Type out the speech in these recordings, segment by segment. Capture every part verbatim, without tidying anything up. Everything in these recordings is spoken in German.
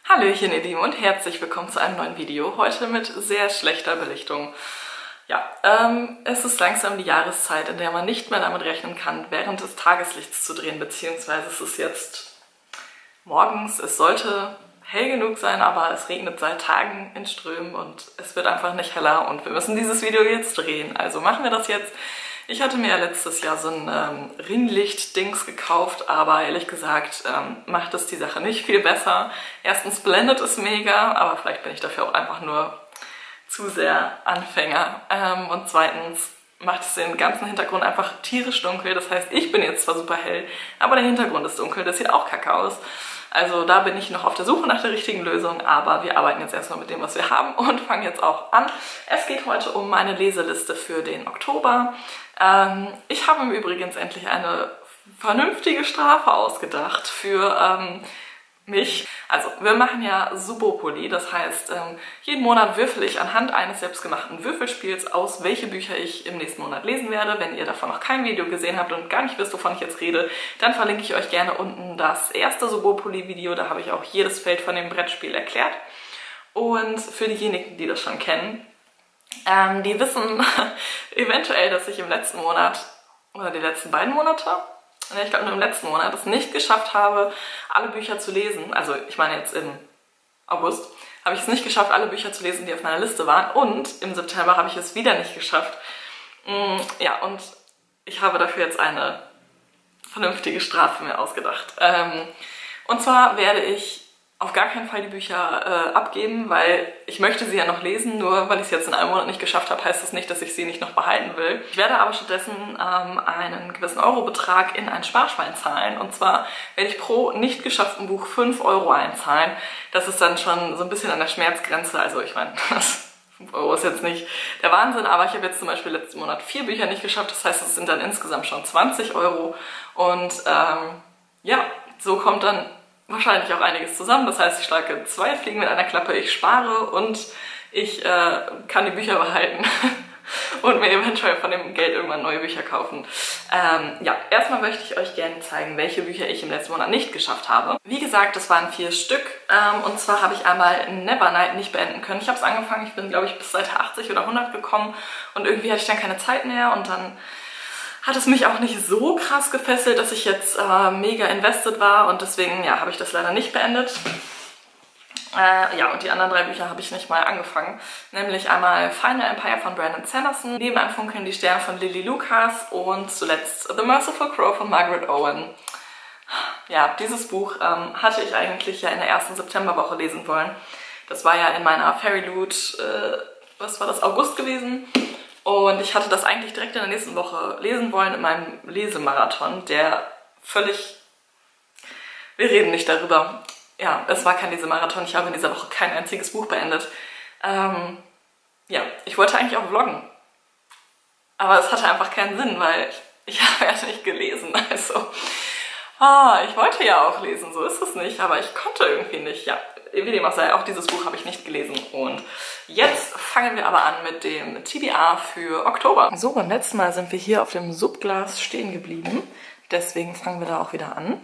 Hallöchen ihr Lieben und herzlich willkommen zu einem neuen Video. Heute mit sehr schlechter Belichtung. Ja, ähm, es ist langsam die Jahreszeit, in der man nicht mehr damit rechnen kann, während des Tageslichts zu drehen, beziehungsweise es ist jetzt morgens, es sollte hell genug sein, aber es regnet seit Tagen in Strömen und es wird einfach nicht heller und wir müssen dieses Video jetzt drehen. Also machen wir das jetzt. Ich hatte mir ja letztes Jahr so ein ähm, Ringlicht-Dings gekauft, aber ehrlich gesagt ähm, macht es die Sache nicht viel besser. Erstens blendet es mega, aber vielleicht bin ich dafür auch einfach nur zu sehr Anfänger. Ähm, und zweitens macht es den ganzen Hintergrund einfach tierisch dunkel. Das heißt, ich bin jetzt zwar super hell, aber der Hintergrund ist dunkel. Das sieht auch kacke aus. Also da bin ich noch auf der Suche nach der richtigen Lösung, aber wir arbeiten jetzt erstmal mit dem, was wir haben und fangen jetzt auch an. Es geht heute um meine Leseliste für den Oktober. Ähm, ich habe mir übrigens endlich eine vernünftige Strafe ausgedacht für ähm, mich. Also wir machen ja Subopoly, das heißt, ähm, jeden Monat würfel ich anhand eines selbstgemachten Würfelspiels aus, welche Bücher ich im nächsten Monat lesen werde. Wenn ihr davon noch kein Video gesehen habt und gar nicht wisst, wovon ich jetzt rede, dann verlinke ich euch gerne unten das erste Subopoly-Video. Da habe ich auch jedes Feld von dem Brettspiel erklärt. Und für diejenigen, die das schon kennen, ähm, die wissen eventuell, dass ich im letzten Monat, oder die letzten beiden Monate, ich glaube nur im letzten Monat, es nicht geschafft habe, alle Bücher zu lesen. Also ich meine jetzt im August habe ich es nicht geschafft, alle Bücher zu lesen, die auf meiner Liste waren. Und im September habe ich es wieder nicht geschafft. Ja, und ich habe dafür jetzt eine vernünftige Strafe mir ausgedacht. Und zwar werde ich auf gar keinen Fall die Bücher äh, abgeben, weil ich möchte sie ja noch lesen, nur weil ich es jetzt in einem Monat nicht geschafft habe, heißt das nicht, dass ich sie nicht noch behalten will. Ich werde aber stattdessen ähm, einen gewissen Eurobetrag in ein Sparschwein zahlen und zwar werde ich pro nicht geschafften Buch fünf Euro einzahlen. Das ist dann schon so ein bisschen an der Schmerzgrenze, also ich meine, fünf Euro ist jetzt nicht der Wahnsinn, aber ich habe jetzt zum Beispiel letzten Monat vier Bücher nicht geschafft, das heißt, es sind dann insgesamt schon zwanzig Euro und ähm, ja, so kommt dann wahrscheinlich auch einiges zusammen. Das heißt, ich schlage zwei Fliegen mit einer Klappe. Ich spare und ich äh, kann die Bücher behalten und mir eventuell von dem Geld irgendwann neue Bücher kaufen. Ähm, ja, erstmal möchte ich euch gerne zeigen, welche Bücher ich im letzten Monat nicht geschafft habe. Wie gesagt, das waren vier Stück. Ähm, und zwar habe ich einmal Nevernight nicht beenden können. Ich habe es angefangen, ich bin, glaube ich, bis Seite achtzig oder hundert gekommen und irgendwie hatte ich dann keine Zeit mehr und dann hat es mich auch nicht so krass gefesselt, dass ich jetzt äh, mega invested war und deswegen ja, habe ich das leider nicht beendet. Äh, ja, und die anderen drei Bücher habe ich nicht mal angefangen. Nämlich einmal Final Empire von Brandon Sanderson, Neben einem Funkeln die Sterne von Lily Lucas und zuletzt The Merciful Crow von Margaret Owen. Ja, dieses Buch ähm, hatte ich eigentlich ja in der ersten Septemberwoche lesen wollen. Das war ja in meiner Fairy Loot, äh, was war das, August gewesen. Und ich hatte das eigentlich direkt in der nächsten Woche lesen wollen in meinem Lesemarathon, der völlig... Wir reden nicht darüber. Ja, es war kein Lesemarathon, ich habe in dieser Woche kein einziges Buch beendet. Ähm, ja, ich wollte eigentlich auch vloggen. Aber es hatte einfach keinen Sinn, weil ich, ich habe ja nicht gelesen. Also, ah, ich wollte ja auch lesen, so ist es nicht, aber ich konnte irgendwie nicht. Ja, wie dem auch sei, auch dieses Buch habe ich nicht gelesen. Und jetzt fangen wir aber an mit dem T B A für Oktober. So, beim letzten Mal sind wir hier auf dem Subglas stehen geblieben. Deswegen fangen wir da auch wieder an.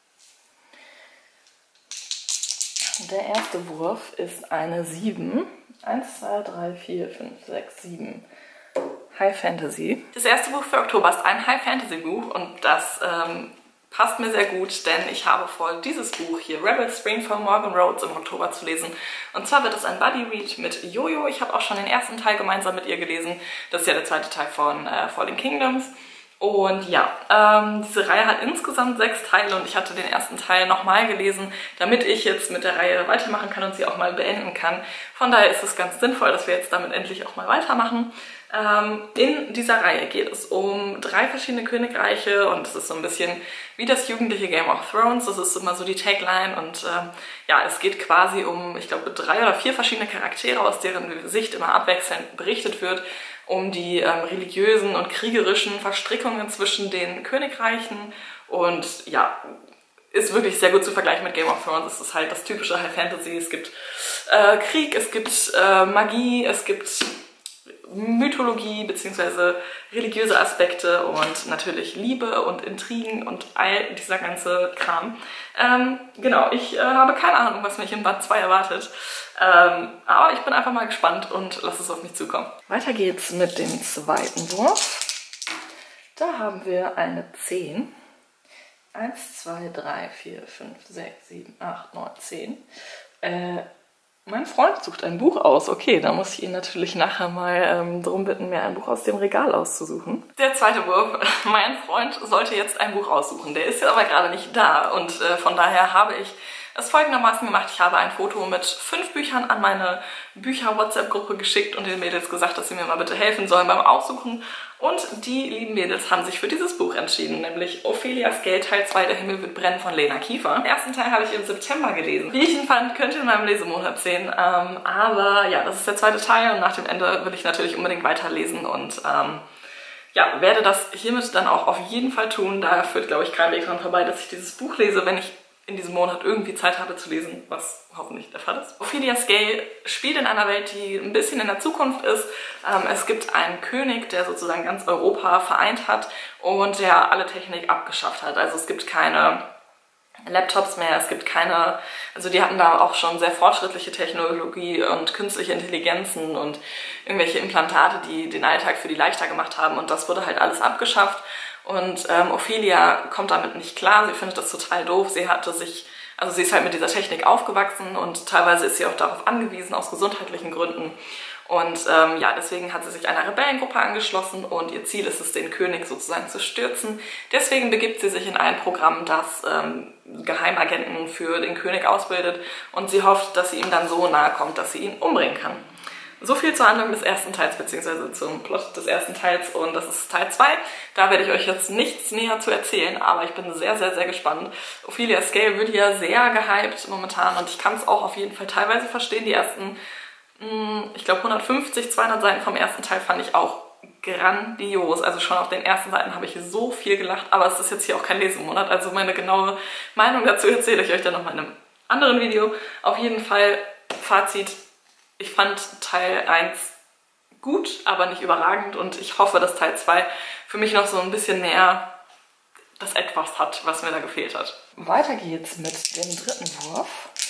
Der erste Wurf ist eine sieben. eins, zwei, drei, vier, fünf, sechs, sieben. High Fantasy. Das erste Buch für Oktober ist ein High Fantasy Buch und das ähm, passt mir sehr gut, denn ich habe vor, dieses Buch hier, Rebel Spring von Morgan Rhodes, im Oktober zu lesen. Und zwar wird es ein Buddy Read mit Jojo. Ich habe auch schon den ersten Teil gemeinsam mit ihr gelesen. Das ist ja der zweite Teil von äh, Falling Kingdoms. Und ja, ähm, diese Reihe hat insgesamt sechs Teile und ich hatte den ersten Teil nochmal gelesen, damit ich jetzt mit der Reihe weitermachen kann und sie auch mal beenden kann. Von daher ist es ganz sinnvoll, dass wir jetzt damit endlich auch mal weitermachen. Ähm, in dieser Reihe geht es um drei verschiedene Königreiche und es ist so ein bisschen wie das jugendliche Game of Thrones. Das ist immer so die Tagline und ähm, ja, es geht quasi um, ich glaube, drei oder vier verschiedene Charaktere, aus deren Sicht immer abwechselnd berichtet wird, um die ähm, religiösen und kriegerischen Verstrickungen zwischen den Königreichen und ja, ist wirklich sehr gut zu vergleichen mit Game of Thrones. Es ist halt das typische High Fantasy. Es gibt äh, Krieg, es gibt äh, Magie, es gibt Mythologie bzw. religiöse Aspekte und natürlich Liebe und Intrigen und all dieser ganze Kram. Ähm, genau, ich äh, habe keine Ahnung, was mich in Band zwei erwartet, ähm, aber ich bin einfach mal gespannt und lasse es auf mich zukommen. Weiter geht's mit dem zweiten Wurf. Da haben wir eine zehn. eins, zwei, drei, vier, fünf, sechs, sieben, acht, neun, zehn. Äh, Mein Freund sucht ein Buch aus. Okay, da muss ich ihn natürlich nachher mal ähm, darum bitten, mir ein Buch aus dem Regal auszusuchen. Der zweite Wurf. Mein Freund sollte jetzt ein Buch aussuchen. Der ist jetzt aber gerade nicht da und äh, von daher habe ich es folgendermaßen gemacht. Ich habe ein Foto mit fünf Büchern an meine Bücher-WhatsApp-Gruppe geschickt und den Mädels gesagt, dass sie mir mal bitte helfen sollen beim Aussuchen. Und die lieben Mädels haben sich für dieses Buch entschieden, nämlich Ophelias Gale Teil zwei, Der Himmel wird brennen von Lena Kiefer. Den ersten Teil habe ich im September gelesen. Wie ich ihn fand, könnt ihr in meinem Lesemonat sehen. Ähm, aber ja, das ist der zweite Teil und nach dem Ende will ich natürlich unbedingt weiterlesen und ähm, ja, werde das hiermit dann auch auf jeden Fall tun. Da führt, glaube ich, kein Weg dran vorbei, dass ich dieses Buch lese, wenn ich in diesem Monat irgendwie Zeit habe zu lesen, was hoffentlich der Fall ist. Ophelias Gale spielt in einer Welt, die ein bisschen in der Zukunft ist. Ähm, es gibt einen König, der sozusagen ganz Europa vereint hat und der alle Technik abgeschafft hat. Also es gibt keine Laptops mehr, es gibt keine, also die hatten da auch schon sehr fortschrittliche Technologie und künstliche Intelligenzen und irgendwelche Implantate, die den Alltag für die leichter gemacht haben und das wurde halt alles abgeschafft. Und ähm, Ophelia kommt damit nicht klar, sie findet das total doof, sie hatte sich, also sie ist halt mit dieser Technik aufgewachsen und teilweise ist sie auch darauf angewiesen, aus gesundheitlichen Gründen. Und ähm, ja, deswegen hat sie sich einer Rebellengruppe angeschlossen und ihr Ziel ist es, den König sozusagen zu stürzen. Deswegen begibt sie sich in ein Programm, das ähm, Geheimagenten für den König ausbildet und sie hofft, dass sie ihm dann so nahe kommt, dass sie ihn umbringen kann. So viel zur Handlung des ersten Teils, beziehungsweise zum Plot des ersten Teils und das ist Teil zwei. Da werde ich euch jetzt nichts näher zu erzählen, aber ich bin sehr, sehr, sehr gespannt. Ophelias Gale wird ja sehr gehypt momentan und ich kann es auch auf jeden Fall teilweise verstehen. Die ersten, mh, ich glaube hundertfünfzig, zweihundert Seiten vom ersten Teil fand ich auch grandios. Also schon auf den ersten Seiten habe ich so viel gelacht, aber es ist jetzt hier auch kein Lesemonat, also meine genaue Meinung dazu erzähle ich euch dann nochmal in einem anderen Video. Auf jeden Fall Fazit. Ich fand Teil eins gut, aber nicht überragend und ich hoffe, dass Teil zwei für mich noch so ein bisschen mehr das Etwas hat, was mir da gefehlt hat. Weiter geht's mit dem dritten Wurf.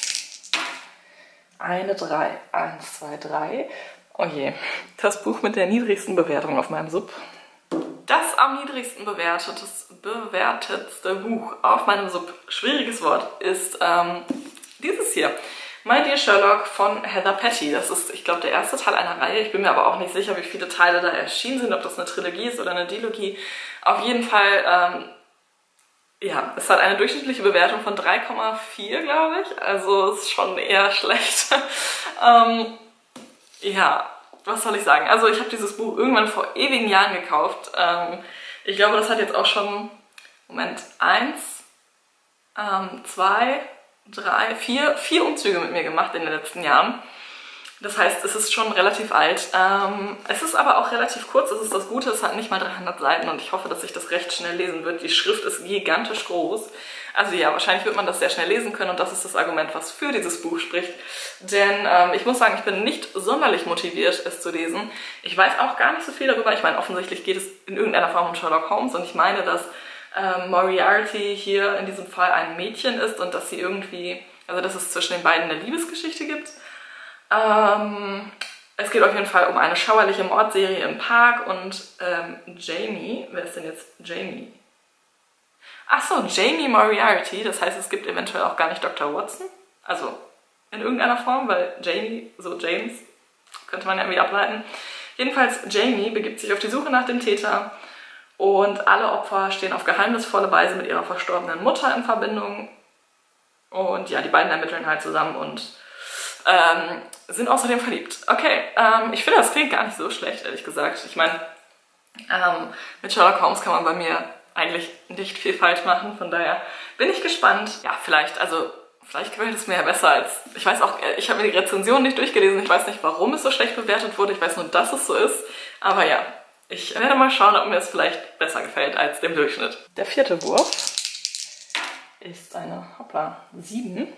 Eine drei. Eins, zwei, drei. Oh je, das Buch mit der niedrigsten Bewertung auf meinem Sub. Das am niedrigsten bewertetes, bewertetste Buch auf meinem Sub, schwieriges Wort, ist ähm, dieses hier. My Dear Sherlock von Heather Petty. Das ist, ich glaube, der erste Teil einer Reihe. Ich bin mir aber auch nicht sicher, wie viele Teile da erschienen sind, ob das eine Trilogie ist oder eine Dilogie. Auf jeden Fall, ähm, ja, es hat eine durchschnittliche Bewertung von drei Komma vier, glaube ich. Also ist schon eher schlecht. ähm, ja, was soll ich sagen? Also ich habe dieses Buch irgendwann vor ewigen Jahren gekauft. Ähm, ich glaube, das hat jetzt auch schon, Moment, eins, ähm, zwei... drei, vier, vier Umzüge mit mir gemacht in den letzten Jahren. Das heißt, es ist schon relativ alt. Ähm, es ist aber auch relativ kurz, das ist das Gute, es hat nicht mal dreihundert Seiten und ich hoffe, dass ich das recht schnell lesen wird. Die Schrift ist gigantisch groß. Also ja, wahrscheinlich wird man das sehr schnell lesen können und das ist das Argument, was für dieses Buch spricht. Denn ähm, ich muss sagen, ich bin nicht sonderlich motiviert, es zu lesen. Ich weiß auch gar nicht so viel darüber. Ich meine, offensichtlich geht es in irgendeiner Form um Sherlock Holmes und ich meine, dass Ähm, Moriarty hier in diesem Fall ein Mädchen ist und dass sie irgendwie, also dass es zwischen den beiden eine Liebesgeschichte gibt. Ähm, es geht auf jeden Fall um eine schauerliche Mordserie im Park und ähm, Jamie, wer ist denn jetzt Jamie? Ach so, Jamie Moriarty, das heißt, es gibt eventuell auch gar nicht Doktor Watson, also in irgendeiner Form, weil Jamie, so James, könnte man ja irgendwie ableiten. Jedenfalls, Jamie begibt sich auf die Suche nach dem Täter. Und alle Opfer stehen auf geheimnisvolle Weise mit ihrer verstorbenen Mutter in Verbindung. Und ja, die beiden ermitteln halt zusammen und ähm, sind außerdem verliebt. Okay, ähm, ich finde, das klingt gar nicht so schlecht, ehrlich gesagt. Ich meine, ähm, mit Sherlock Holmes kann man bei mir eigentlich nicht viel falsch machen. Von daher bin ich gespannt. Ja, vielleicht, also vielleicht gefällt es mir ja besser als... Ich weiß auch, ich habe mir die Rezension nicht durchgelesen. Ich weiß nicht, warum es so schlecht bewertet wurde. Ich weiß nur, dass es so ist. Aber ja. Ich werde mal schauen, ob mir es vielleicht besser gefällt als dem Durchschnitt. Der vierte Wurf ist eine, hoppla, sieben.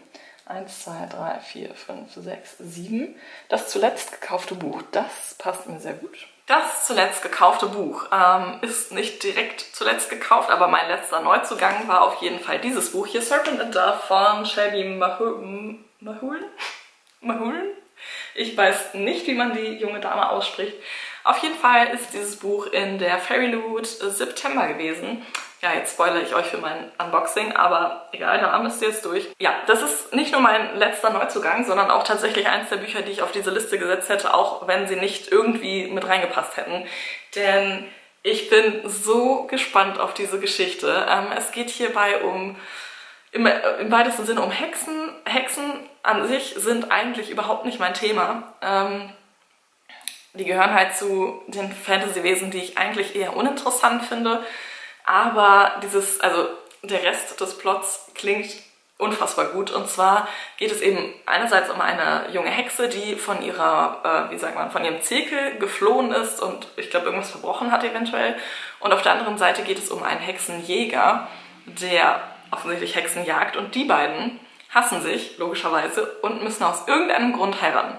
eins, zwei, drei, vier, fünf, sechs, sieben. Das zuletzt gekaufte Buch, das passt mir sehr gut. Das zuletzt gekaufte Buch ähm, ist nicht direkt zuletzt gekauft, aber mein letzter Neuzugang war auf jeden Fall dieses Buch hier, Serpent and Dove von Shelby Mahulen. Mahulen? Ich weiß nicht, wie man die junge Dame ausspricht. Auf jeden Fall ist dieses Buch in der Fairyloot September gewesen. Ja, jetzt spoilere ich euch für mein Unboxing, aber egal, da müsst ihr jetzt durch. Ja, das ist nicht nur mein letzter Neuzugang, sondern auch tatsächlich eines der Bücher, die ich auf diese Liste gesetzt hätte, auch wenn sie nicht irgendwie mit reingepasst hätten. Denn ich bin so gespannt auf diese Geschichte. Ähm, es geht hierbei um, im, im weitesten Sinne um Hexen. Hexen an sich sind eigentlich überhaupt nicht mein Thema. Ähm, die gehören halt zu den Fantasy-Wesen, die ich eigentlich eher uninteressant finde. Aber dieses, also der Rest des Plots klingt unfassbar gut. Und zwar geht es eben einerseits um eine junge Hexe, die von ihrer, äh, wie sagt man, von ihrem Zirkel geflohen ist und ich glaube irgendwas verbrochen hat eventuell. Und auf der anderen Seite geht es um einen Hexenjäger, der offensichtlich Hexen jagt. Und die beiden hassen sich, logischerweise, und müssen aus irgendeinem Grund heiraten.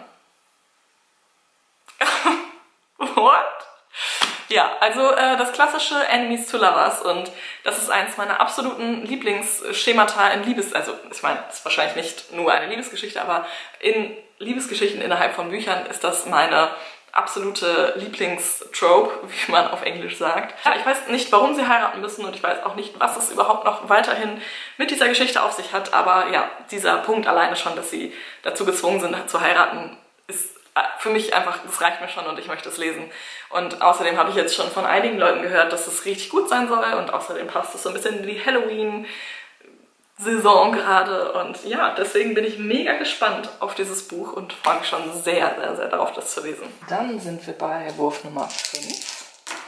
What? Ja, also äh, das klassische Enemies to Lovers, und das ist eins meiner absoluten Lieblingsschemata in Liebes... Also ich meine, es ist wahrscheinlich nicht nur eine Liebesgeschichte, aber in Liebesgeschichten innerhalb von Büchern ist das meine absolute Lieblingstrope, wie man auf Englisch sagt. Ja, ich weiß nicht, warum sie heiraten müssen, und ich weiß auch nicht, was es überhaupt noch weiterhin mit dieser Geschichte auf sich hat, aber ja, dieser Punkt alleine schon, dass sie dazu gezwungen sind zu heiraten, ist für mich einfach, das reicht mir schon und ich möchte es lesen. Und außerdem habe ich jetzt schon von einigen Leuten gehört, dass es richtig gut sein soll, und außerdem passt es so ein bisschen in die Halloween-Saison gerade. Und ja, deswegen bin ich mega gespannt auf dieses Buch und freue mich schon sehr, sehr, sehr darauf, das zu lesen. Dann sind wir bei Wurf Nummer fünf.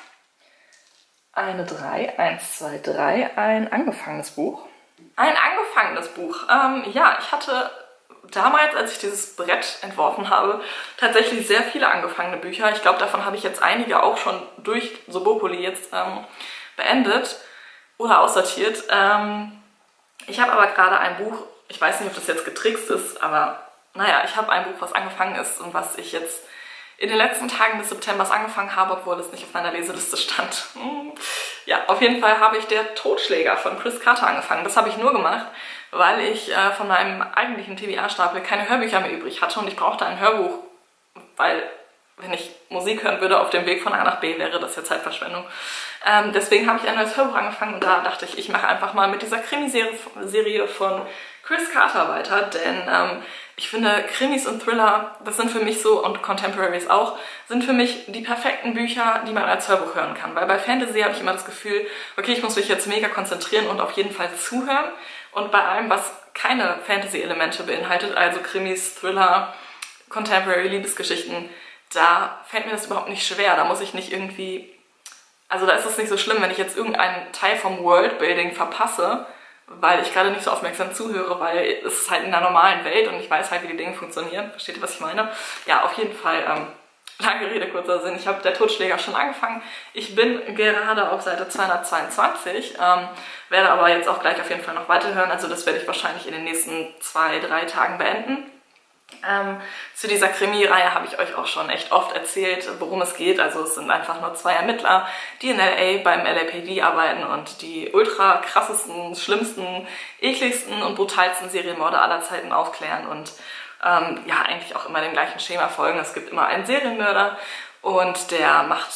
Eine drei, eins, zwei, drei, ein angefangenes Buch. Ein angefangenes Buch. Ähm, ja, ich hatte damals, als ich dieses Brett entworfen habe, tatsächlich sehr viele angefangene Bücher. Ich glaube, davon habe ich jetzt einige auch schon durch Sobopoli jetzt ähm, beendet oder aussortiert. Ähm, ich habe aber gerade ein Buch, ich weiß nicht, ob das jetzt getrickst ist, aber naja, ich habe ein Buch, was angefangen ist und was ich jetzt in den letzten Tagen des Septembers angefangen habe, obwohl es nicht auf meiner Leseliste stand. Ja, auf jeden Fall habe ich Der Totschläger von Chris Carter angefangen. Das habe ich nur gemacht, weil ich äh, von meinem eigentlichen T B A-Stapel keine Hörbücher mehr übrig hatte, und ich brauchte ein Hörbuch, weil wenn ich Musik hören würde auf dem Weg von A nach B, wäre das ja Zeitverschwendung. Ähm, deswegen habe ich ein neues Hörbuch angefangen, und da dachte ich, ich mache einfach mal mit dieser Krimiserie von Chris Carter weiter, denn ähm, ich finde, Krimis und Thriller, das sind für mich so, und Contemporaries auch, sind für mich die perfekten Bücher, die man als Hörbuch hören kann. Weil bei Fantasy habe ich immer das Gefühl, okay, ich muss mich jetzt mega konzentrieren und auf jeden Fall zuhören. Und bei allem, was keine Fantasy-Elemente beinhaltet, also Krimis, Thriller, Contemporary, Liebesgeschichten, da fällt mir das überhaupt nicht schwer. Da muss ich nicht irgendwie... Also da ist es nicht so schlimm, wenn ich jetzt irgendeinen Teil vom Worldbuilding verpasse, weil ich gerade nicht so aufmerksam zuhöre, weil es ist halt in der normalen Welt und ich weiß halt, wie die Dinge funktionieren. Versteht ihr, was ich meine? Ja, auf jeden Fall, ähm, lange Rede, kurzer Sinn. Ich habe Der Totschläger schon angefangen. Ich bin gerade auf Seite zweihundertzweiundzwanzig, ähm, werde aber jetzt auch gleich auf jeden Fall noch weiterhören. Also das werde ich wahrscheinlich in den nächsten zwei, drei Tagen beenden. Ähm, zu dieser Krimi-Reihe habe ich euch auch schon echt oft erzählt, worum es geht. Also es sind einfach nur zwei Ermittler, die in L A beim L A P D arbeiten und die ultra krassesten, schlimmsten, ekligsten und brutalsten Serienmorde aller Zeiten aufklären und ähm, ja, eigentlich auch immer dem gleichen Schema folgen. Es gibt immer einen Serienmörder und der macht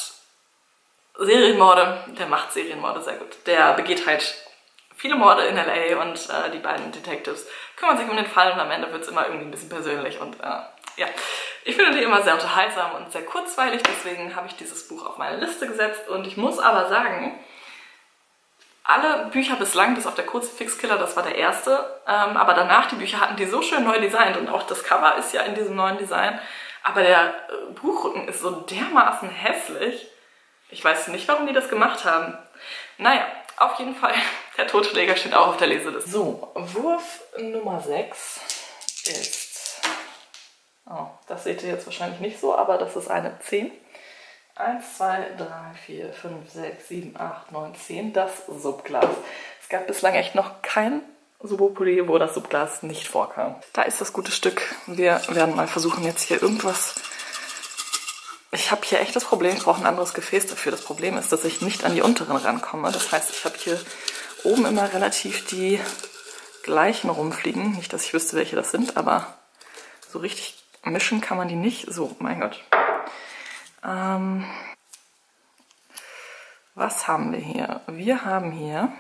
Serienmorde, der macht Serienmorde sehr gut. Der begeht halt viele Morde in L A und äh, die beiden Detectives kümmern sich um den Fall und am Ende wird es immer irgendwie ein bisschen persönlich und äh, ja, ich finde die immer sehr unterhaltsam und sehr kurzweilig, deswegen habe ich dieses Buch auf meine Liste gesetzt und ich muss aber sagen, alle Bücher bislang, bis auf der Kruzifix-Killer, das war der erste, ähm, aber danach die Bücher hatten die so schön neu designt und auch das Cover ist ja in diesem neuen Design, aber der äh, Buchrücken ist so dermaßen hässlich. Ich weiß nicht, warum die das gemacht haben. Naja, auf jeden Fall, Der Totschläger steht auch auf der Leseliste. So, Wurf Nummer sechs ist, oh, das seht ihr jetzt wahrscheinlich nicht so, aber das ist eine zehn. eins, zwei, drei, vier, fünf, sechs, sieben, acht, neun, zehn, das Subglas. Es gab bislang echt noch kein Subopoli, wo das Subglas nicht vorkam. Da ist das gute Stück. Wir werden mal versuchen, jetzt hier irgendwas... Ich habe hier echt das Problem, ich brauche ein anderes Gefäß dafür. Das Problem ist, dass ich nicht an die unteren rankomme. Das heißt, ich habe hier oben immer relativ die gleichen rumfliegen. Nicht, dass ich wüsste, welche das sind, aber so richtig mischen kann man die nicht. So, mein Gott. Ähm, was haben wir hier? Wir haben hier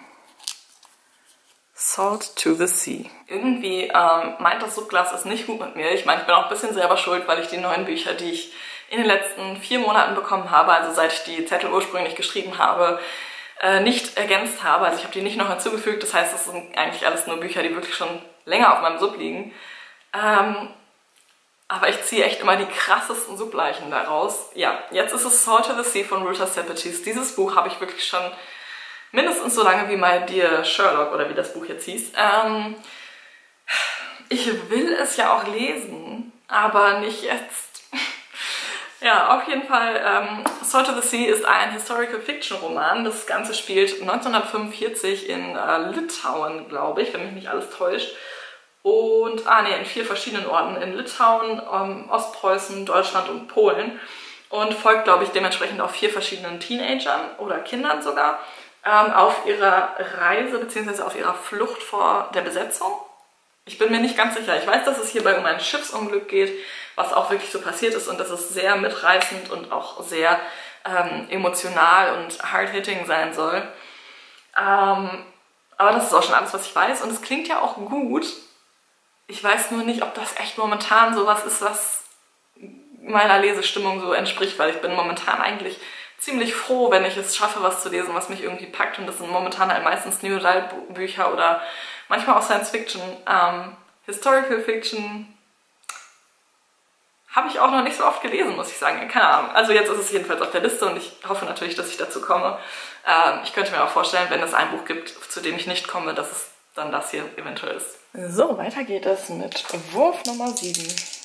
Salt to the Sea. Irgendwie ähm, meint das Subglas ist nicht gut mit mir. Ich meine, ich bin auch ein bisschen selber schuld, weil ich die neuen Bücher, die ich in den letzten vier Monaten bekommen habe, also seit ich die Zettel ursprünglich geschrieben habe, äh, nicht ergänzt habe. Also ich habe die nicht noch hinzugefügt. Das heißt, es sind eigentlich alles nur Bücher, die wirklich schon länger auf meinem Sub liegen. Ähm, aber ich ziehe echt immer die krassesten Subleichen daraus. Ja, jetzt ist es Salt to the Sea von Ruta Sepetys. Dieses Buch habe ich wirklich schon mindestens so lange wie My Dear Sherlock oder wie das Buch jetzt hieß. Ähm, ich will es ja auch lesen, aber nicht jetzt. Ja, auf jeden Fall, ähm, Salt to the Sea ist ein Historical-Fiction-Roman. Das Ganze spielt neunzehnhundertfünfundvierzig in äh, Litauen, glaube ich, wenn mich nicht alles täuscht. Und, ah ne, in vier verschiedenen Orten. In Litauen, ähm, Ostpreußen, Deutschland und Polen. Und folgt, glaube ich, dementsprechend auch vier verschiedenen Teenagern oder Kindern sogar ähm, auf ihrer Reise bzw. auf ihrer Flucht vor der Besetzung. Ich bin mir nicht ganz sicher. Ich weiß, dass es hierbei um ein Schiffsunglück geht, was auch wirklich so passiert ist und dass es sehr mitreißend und auch sehr ähm, emotional und hard-hitting sein soll. Ähm, aber das ist auch schon alles, was ich weiß. Und es klingt ja auch gut. Ich weiß nur nicht, ob das echt momentan sowas ist, was meiner Lesestimmung so entspricht, weil ich bin momentan eigentlich ziemlich froh, wenn ich es schaffe, was zu lesen, was mich irgendwie packt. Und das sind momentan halt meistens New Adult Bücher oder manchmal auch Science Fiction. Ähm, Historical Fiction habe ich auch noch nicht so oft gelesen, muss ich sagen. Keine Ahnung. Also jetzt ist es jedenfalls auf der Liste und ich hoffe natürlich, dass ich dazu komme. Ähm, ich könnte mir auch vorstellen, wenn es ein Buch gibt, zu dem ich nicht komme, dass es dann das hier eventuell ist. So, weiter geht es mit Wurf Nummer sieben.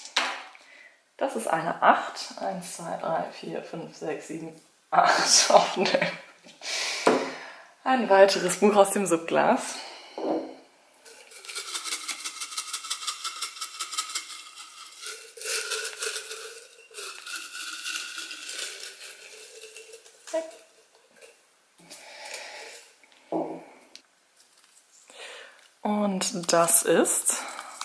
Das ist eine acht. eins, zwei, drei, vier, fünf, sechs, sieben, acht. Oh, ne. Ein weiteres Buch aus dem Subglas. Und das ist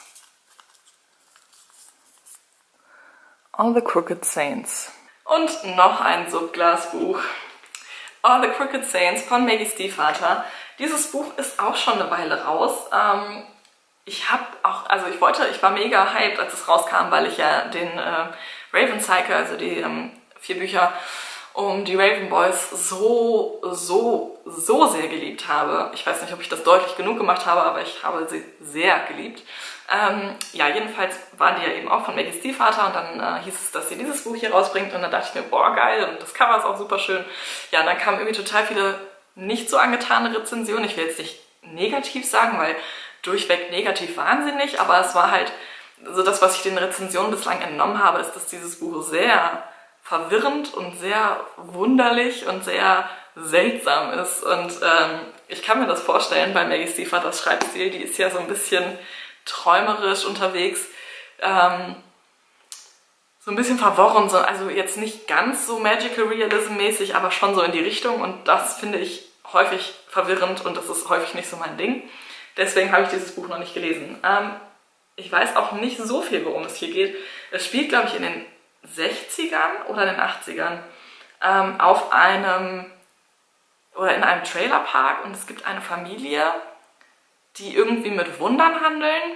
All the Crooked Saints. Und noch ein Subglasbuch. All the Crooked Saints von Maggie Stiefvater. Dieses Buch ist auch schon eine Weile raus. Ähm, ich habe auch, also ich wollte, ich war mega hyped, als es rauskam, weil ich ja den äh, Raven Cycle, also die ähm, vier Bücher um die Raven Boys so, so, so sehr geliebt habe. Ich weiß nicht, ob ich das deutlich genug gemacht habe, aber ich habe sie sehr geliebt. Ähm, ja, jedenfalls waren die ja eben auch von Maggie Stiefvater und dann äh, hieß es, dass sie dieses Buch hier rausbringt und dann dachte ich mir, boah, geil, und das Cover ist auch super schön. Ja, und dann kamen irgendwie total viele nicht so angetane Rezensionen. Ich will jetzt nicht negativ sagen, weil durchweg negativ waren sie nicht, aber es war halt so das, was ich den Rezensionen bislang entnommen habe, ist, dass dieses Buch sehr verwirrend und sehr wunderlich und sehr seltsam ist. Und ähm, ich kann mir das vorstellen, bei Maggie Stiefvaters Schreibstil, die ist ja so ein bisschen träumerisch unterwegs, ähm, so ein bisschen verworren, so, also jetzt nicht ganz so Magical Realism mäßig, aber schon so in die Richtung, und das finde ich häufig verwirrend und das ist häufig nicht so mein Ding. Deswegen habe ich dieses Buch noch nicht gelesen. Ähm, ich weiß auch nicht so viel, worum es hier geht. Es spielt, glaube ich, in den sechzigern oder in den achtzigern ähm, auf einem oder in einem Trailerpark, und es gibt eine Familie, die irgendwie mit Wundern handeln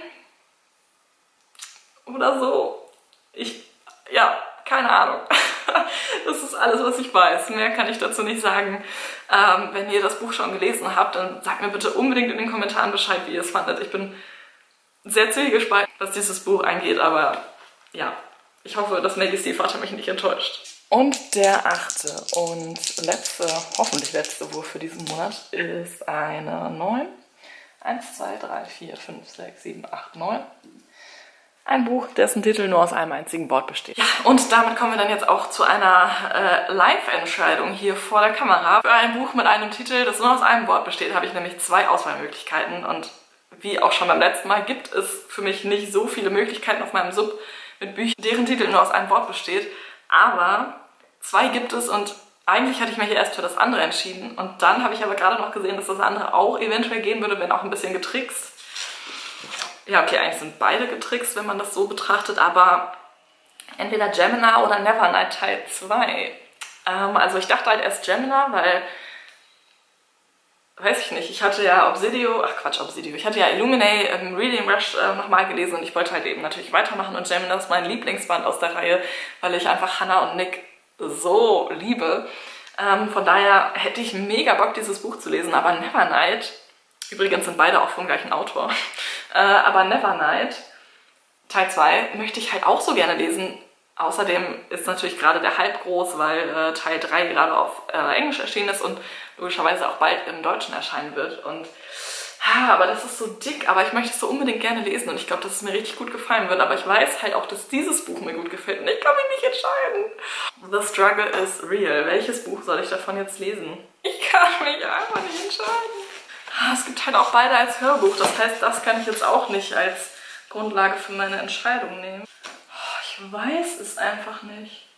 oder so. Ich, ja, keine Ahnung. Das ist alles, was ich weiß. Mehr kann ich dazu nicht sagen. Ähm, wenn ihr das Buch schon gelesen habt, dann sagt mir bitte unbedingt in den Kommentaren Bescheid, wie ihr es fandet. Ich bin sehr zwiegespalten, was dieses Buch angeht, aber ja, ich hoffe, dass Maggie Stiefvater mich nicht enttäuscht. Und der achte und letzte, hoffentlich letzte Wurf für diesen Monat ist eine neun. eins, zwei, drei, vier, fünf, sechs, sieben, acht, neun. Ein Buch, dessen Titel nur aus einem einzigen Wort besteht. Ja, und damit kommen wir dann jetzt auch zu einer äh, Live-Entscheidung hier vor der Kamera. Für ein Buch mit einem Titel, das nur aus einem Wort besteht, habe ich nämlich zwei Auswahlmöglichkeiten. Und wie auch schon beim letzten Mal, gibt es für mich nicht so viele Möglichkeiten auf meinem Sub mit Büchern, deren Titel nur aus einem Wort besteht. Aber zwei gibt es und eigentlich hatte ich mich erst für das andere entschieden. Und dann habe ich aber gerade noch gesehen, dass das andere auch eventuell gehen würde, wenn auch ein bisschen getrickst. Ja, okay, eigentlich sind beide getrickst, wenn man das so betrachtet, aber entweder Gemina oder Nevernight Teil zwei. Ähm, also ich dachte halt erst Gemina, weil, weiß ich nicht, ich hatte ja Obsidio, ach Quatsch, Obsidio, ich hatte ja Illuminae im Reading Rush äh, nochmal gelesen und ich wollte halt eben natürlich weitermachen und Gemina ist mein Lieblingsband aus der Reihe, weil ich einfach Hannah und Nick so liebe. Ähm, von daher hätte ich mega Bock, dieses Buch zu lesen, aber Nevernight, übrigens sind beide auch vom gleichen Autor, äh, aber Nevernight Teil zwei möchte ich halt auch so gerne lesen. Außerdem ist natürlich gerade der Hype groß, weil äh, Teil drei gerade auf äh, Englisch erschienen ist und logischerweise auch bald im Deutschen erscheinen wird. Und ah, aber das ist so dick, aber ich möchte es so unbedingt gerne lesen und ich glaube, dass es mir richtig gut gefallen wird. Aber ich weiß halt auch, dass dieses Buch mir gut gefällt und ich kann mich nicht entscheiden. The struggle is real. Welches Buch soll ich davon jetzt lesen? Ich kann mich einfach nicht entscheiden. Ah, es gibt halt auch beide als Hörbuch, das heißt, das kann ich jetzt auch nicht als Grundlage für meine Entscheidung nehmen. Ich weiß es einfach nicht.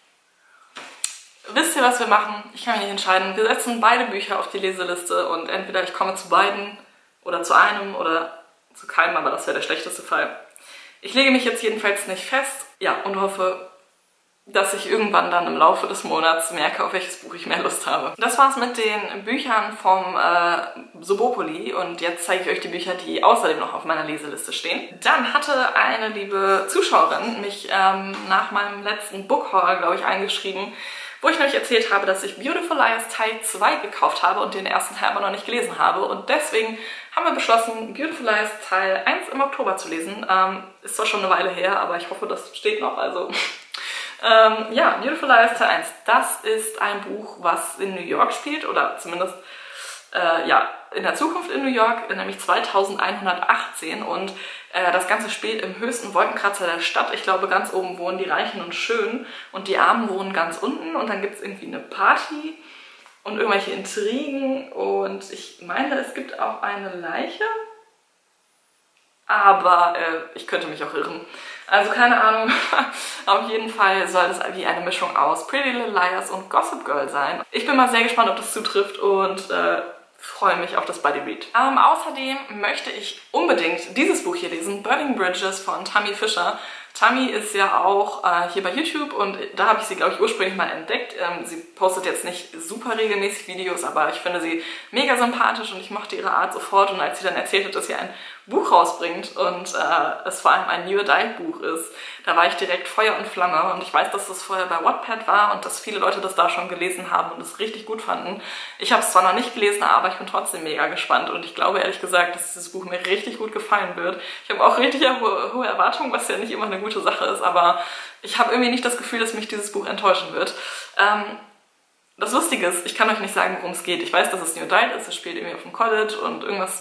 Wisst ihr, was wir machen? Ich kann mich nicht entscheiden. Wir setzen beide Bücher auf die Leseliste und entweder ich komme zu beiden oder zu einem oder zu keinem, aber das wäre der schlechteste Fall. Ich lege mich jetzt jedenfalls nicht fest, ja, und hoffe, dass ich irgendwann dann im Laufe des Monats merke, auf welches Buch ich mehr Lust habe. Das war's mit den Büchern vom äh, Subopoli und jetzt zeige ich euch die Bücher, die außerdem noch auf meiner Leseliste stehen. Dann hatte eine liebe Zuschauerin mich ähm, nach meinem letzten Bookhaul, glaube ich, eingeschrieben, wo ich euch erzählt habe, dass ich Beautiful Liars Teil zwei gekauft habe und den ersten Teil aber noch nicht gelesen habe. Und deswegen haben wir beschlossen, Beautiful Liars Teil eins im Oktober zu lesen. Ähm, ist zwar schon eine Weile her, aber ich hoffe, das steht noch, also... Ähm, ja, Beautiful Liars Teil eins. Das ist ein Buch, was in New York spielt, oder zumindest äh, ja, in der Zukunft in New York, nämlich zweitausendeinhundertachtzehn. Und äh, das Ganze spielt im höchsten Wolkenkratzer der Stadt. Ich glaube, ganz oben wohnen die Reichen und Schönen und die Armen wohnen ganz unten. Und dann gibt es irgendwie eine Party und irgendwelche Intrigen. Und ich meine, es gibt auch eine Leiche. Aber äh, ich könnte mich auch irren. Also keine Ahnung, auf jeden Fall soll es wie eine Mischung aus Pretty Little Liars und Gossip Girl sein. Ich bin mal sehr gespannt, ob das zutrifft und äh, freue mich auf das Buddy Read. Ähm, außerdem möchte ich unbedingt dieses Buch hier lesen, Burning Bridges von Tammy Fischer. Tammy ist ja auch äh, hier bei YouTube und da habe ich sie, glaube ich, ursprünglich mal entdeckt. Ähm, sie postet jetzt nicht super regelmäßig Videos, aber ich finde sie mega sympathisch und ich mochte ihre Art sofort. Und als sie dann erzählt hat, dass sie ein Buch rausbringt und äh, es vor allem ein New Adult Buch ist, da war ich direkt Feuer und Flamme. Und ich weiß, dass das vorher bei Wattpad war und dass viele Leute das da schon gelesen haben und es richtig gut fanden. Ich habe es zwar noch nicht gelesen, aber ich bin trotzdem mega gespannt und ich glaube ehrlich gesagt, dass dieses Buch mir richtig gut gefallen wird. Ich habe auch richtig hohe, hohe Erwartungen, was ja nicht immer eine gute Sache ist, aber ich habe irgendwie nicht das Gefühl, dass mich dieses Buch enttäuschen wird. Ähm, das Lustige ist, ich kann euch nicht sagen, worum es geht. Ich weiß, dass es New Adult ist, es spielt irgendwie auf dem College und irgendwas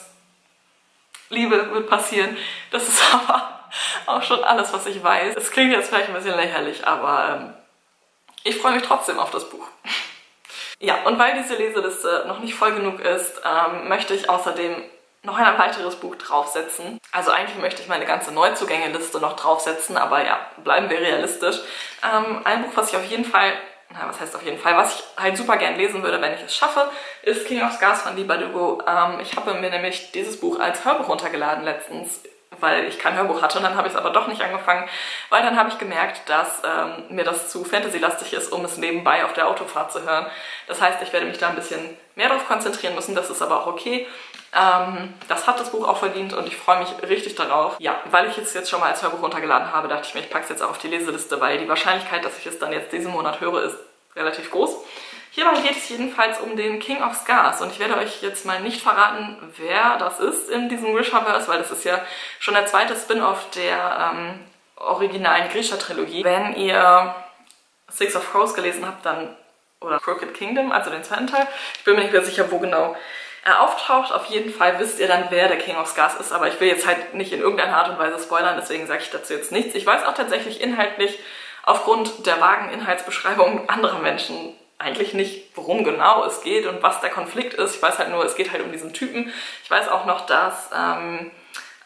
Liebe wird passieren. Das ist aber auch schon alles, was ich weiß. Es klingt jetzt vielleicht ein bisschen lächerlich, aber ähm, ich freue mich trotzdem auf das Buch. Ja, und weil diese Leseliste noch nicht voll genug ist, ähm, möchte ich außerdem noch ein weiteres Buch draufsetzen. Also eigentlich möchte ich meine ganze Neuzugänge-Liste noch draufsetzen, aber ja, bleiben wir realistisch. Ähm, ein Buch, was ich auf jeden Fall, na, was heißt auf jeden Fall, was ich halt super gern lesen würde, wenn ich es schaffe, ist King of Scars von Leigh Bardugo. Ähm, ich habe mir nämlich dieses Buch als Hörbuch runtergeladen letztens, weil ich kein Hörbuch hatte und dann habe ich es aber doch nicht angefangen, weil dann habe ich gemerkt, dass ähm, mir das zu Fantasy-lastig ist, um es nebenbei auf der Autofahrt zu hören. Das heißt, ich werde mich da ein bisschen mehr darauf konzentrieren müssen, das ist aber auch okay. Ähm, das hat das Buch auch verdient und ich freue mich richtig darauf. Ja, weil ich es jetzt schon mal als Hörbuch runtergeladen habe, dachte ich mir, ich packe es jetzt auch auf die Leseliste, weil die Wahrscheinlichkeit, dass ich es dann jetzt diesen Monat höre, ist relativ groß. Hierbei geht es jedenfalls um den King of Scars und ich werde euch jetzt mal nicht verraten, wer das ist in diesem Grishaverse, weil das ist ja schon der zweite Spin-off der ähm, originalen Grisha-Trilogie. Wenn ihr Six of Crows gelesen habt, dann, oder Crooked Kingdom, also den zweiten Teil, ich bin mir nicht mehr sicher, wo genau er auftaucht. Auf jeden Fall wisst ihr dann, wer der King of Scars ist, aber ich will jetzt halt nicht in irgendeiner Art und Weise spoilern, deswegen sage ich dazu jetzt nichts. Ich weiß auch tatsächlich inhaltlich aufgrund der vagen Inhaltsbeschreibung anderer Menschen eigentlich nicht, worum genau es geht und was der Konflikt ist. Ich weiß halt nur, es geht halt um diesen Typen. Ich weiß auch noch, dass ähm,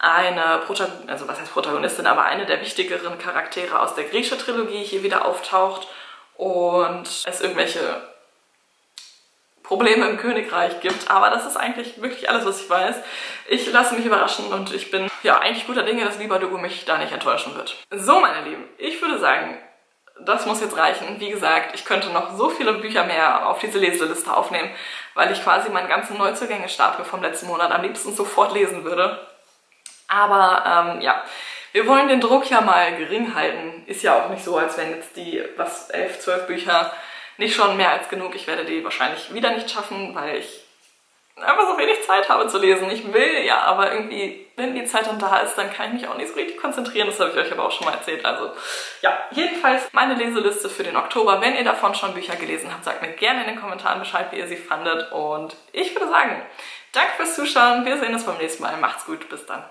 eine Protagonistin, also was heißt Protagonistin, aber eine der wichtigeren Charaktere aus der Grisha-Trilogie hier wieder auftaucht und es irgendwelche Probleme im Königreich gibt, aber das ist eigentlich wirklich alles, was ich weiß. Ich lasse mich überraschen und ich bin ja eigentlich guter Dinge, dass Libardugo mich da nicht enttäuschen wird. So, meine Lieben, ich würde sagen, das muss jetzt reichen. Wie gesagt, ich könnte noch so viele Bücher mehr auf diese Leseliste aufnehmen, weil ich quasi meinen ganzen Neuzugänge-Stapel vom letzten Monat am liebsten sofort lesen würde. Aber ähm, ja, wir wollen den Druck ja mal gering halten. Ist ja auch nicht so, als wenn jetzt die, was, elf, zwölf Bücher nicht schon mehr als genug. Ich werde die wahrscheinlich wieder nicht schaffen, weil ich einfach so wenig Zeit habe zu lesen. Ich will ja, aber irgendwie, wenn die Zeit dann da ist, dann kann ich mich auch nicht so richtig konzentrieren. Das habe ich euch aber auch schon mal erzählt. Also ja, jedenfalls meine Leseliste für den Oktober. Wenn ihr davon schon Bücher gelesen habt, sagt mir gerne in den Kommentaren Bescheid, wie ihr sie fandet. Und ich würde sagen, danke fürs Zuschauen. Wir sehen uns beim nächsten Mal. Macht's gut. Bis dann.